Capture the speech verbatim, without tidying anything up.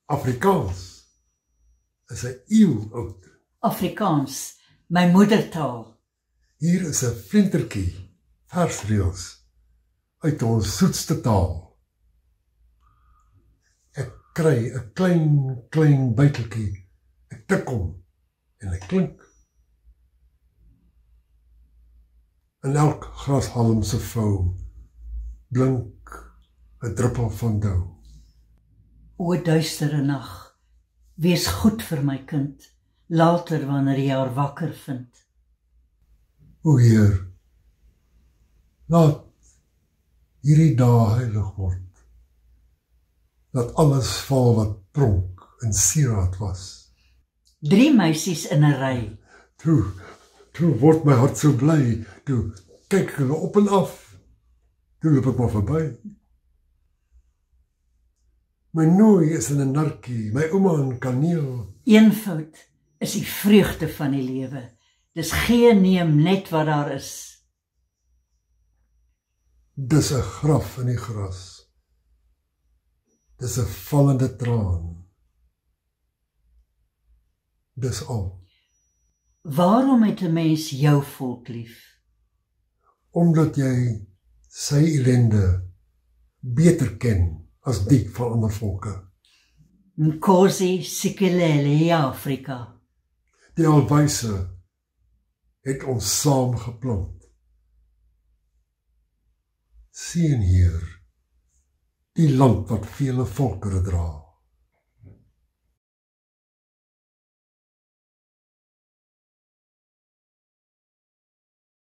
Afrikaans is 'n eeu oud. Afrikaans, my moedertaal. Hier is 'n flintertjie, versreels, uit ons soetste taal. Ek kry 'n klein, klein buiteltjie, ek tik hom en hy klink. In elk grashalm se vou blink 'n druppel van dou. O duistere nag, wees goed vir my kind, later wanneer jy haar wakker vind. O Heer, laat hierdie dae heilig word. Laat alles val wat pronk en sieraad was. Drie meisies in 'n ry. Toe, toe word my hart so bly, toe kyk hulle op en af, toe loop ek maar verby. My nooi is in 'n narkie, my ouma in kaneel. Eenvoud is die vreugde van die lewe. Dis gee neem net wat daar is. Dis 'n graf in die gras. Dis 'n vallende traan. Dis al. Waarom het 'n mens jou volk lief? Omdat jy sy ellende beter ken as die van ander volke. Nkosi Sikelel' Afrika. Die Alwyse het ons saam geplant. Sien hier, die land wat vele volkere dra.